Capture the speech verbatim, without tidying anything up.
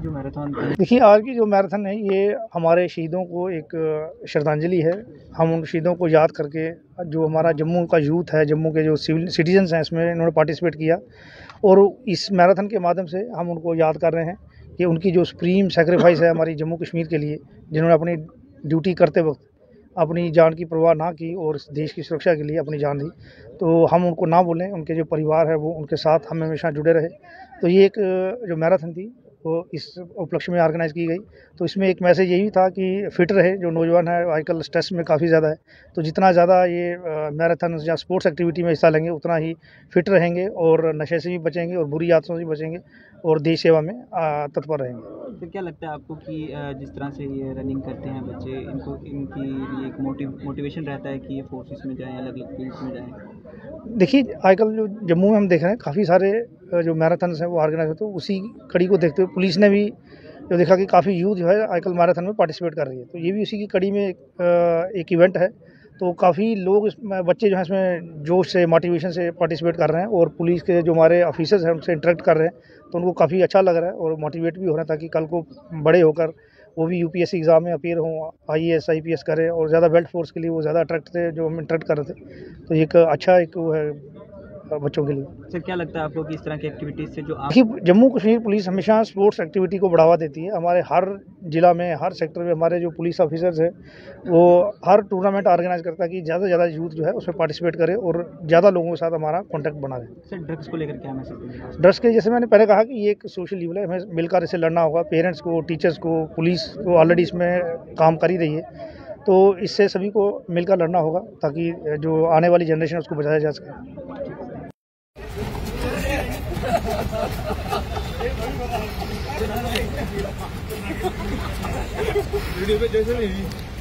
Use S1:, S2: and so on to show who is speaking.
S1: जो मैराथन,
S2: देखिए आज की जो मैराथन है ये हमारे शहीदों को एक श्रद्धांजलि है। हम उन शहीदों को याद करके, जो हमारा जम्मू का यूथ है, जम्मू के जो सिविल सिटीजन्स हैं, इसमें इन्होंने पार्टिसिपेट किया और इस मैराथन के माध्यम से हम उनको याद कर रहे हैं कि उनकी जो सुप्रीम सेक्रीफाइस है हमारी जम्मू कश्मीर के लिए, जिन्होंने अपनी ड्यूटी करते वक्त अपनी जान की परवाह ना की और इस देश की सुरक्षा के लिए अपनी जान दी, तो हम उनको ना भूलें। उनके जो परिवार है वो उनके साथ हम हमेशा जुड़े रहे। तो ये एक जो मैराथन थी वो इस उपलक्ष्य में ऑर्गेनाइज़ की गई। तो इसमें एक मैसेज यही था कि फिट रहे, जो नौजवान है आजकल स्ट्रेस में काफ़ी ज़्यादा है, तो जितना ज़्यादा ये मैराथन या स्पोर्ट्स एक्टिविटी में हिस्सा लेंगे उतना ही फिट रहेंगे और नशे से भी बचेंगे और बुरी आदतों से भी बचेंगे और देश सेवा में तत्पर रहेंगे।
S1: तो क्या लगता है आपको कि जिस तरह से ये रनिंग करते हैं बच्चे, इनको इनकी लिए एक मोटिव मोटिवेशन रहता है कि ये फोर्सेस में जाएं, अलग अलग फील्ड्स में जाएं?
S2: देखिए आजकल जो जम्मू में हम देख रहे हैं काफ़ी सारे जो मैराथन हैं वो ऑर्गेनाइज होते हैं, उसी कड़ी को देखते हुए पुलिस ने भी जो देखा कि काफ़ी यूथ जो है आजकल मैराथन में पार्टिसिपेट कर रही है, तो ये भी उसी की कड़ी में एक, एक इवेंट है। तो काफ़ी लोग इसमें, बच्चे जो हैं इसमें जोश से, मोटिवेशन से पार्टिसिपेट कर रहे हैं और पुलिस के जो हमारे ऑफिसर्स हैं उनसे इंटरेक्ट कर रहे हैं, तो उनको काफ़ी अच्छा लग रहा है और मोटिवेट भी हो रहा है ताकि कल को बड़े होकर वो भी यूपीएससी एग्ज़ाम में अपीयर हों, आईएएस आईपीएस करें और ज़्यादा बेल्ट फोर्स के लिए वो ज़्यादा अट्रैक्ट थे जो हम इंटरेक्ट कर रहे थे। तो एक अच्छा एक वो है बच्चों के लिए।
S1: सर क्या लगता है आपको कि इस तरह की एक्टिविटीज़ से जो आप...
S2: देखिए जम्मू कश्मीर पुलिस हमेशा स्पोर्ट्स एक्टिविटी को बढ़ावा देती है। हमारे हर जिला में, हर सेक्टर में हमारे जो पुलिस ऑफिसर्स हैं वो हर टूर्नामेंट ऑर्गेनाइज करता है कि ज़्यादा से ज़्यादा यूथ जो है उसमें पार्टिसिपेट करे और ज़्यादा लोगों के साथ हमारा कॉन्टैक्ट बना रहे।
S1: सर ड्रग्स को लेकर क्या मैसेज?
S2: ड्रग्स के जैसे मैंने पहले कहा कि ये एक सोशल ईवल है, हमें मिलकर इसे लड़ना होगा। पेरेंट्स को, टीचर्स को, पुलिस तो ऑलरेडी इसमें काम कर ही रही है, तो इससे सभी को मिलकर लड़ना होगा ताकि जो आने वाली जनरेशन है उसको बचाया जा सके।
S3: वीडियो पे जैसे नहीं